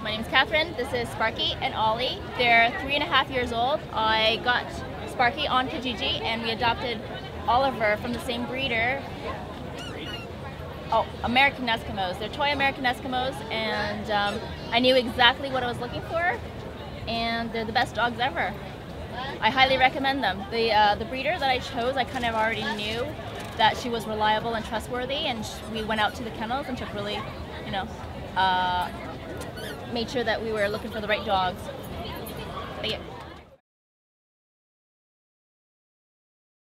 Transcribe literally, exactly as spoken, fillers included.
My name's Catherine. This is Sparkie and Ollie. They're three and a half years old. I got Sparkie on Kijiji and we adopted Oliver from the same breeder. Oh, American Eskimos. They're toy American Eskimos, and um, I knew exactly what I was looking for, and they're the best dogs ever. I highly recommend them. The uh, the breeder that I chose, I kind of already knew that she was reliable and trustworthy, and we went out to the kennels and took really, you know, uh, made sure that we were looking for the right dogs. Thank you.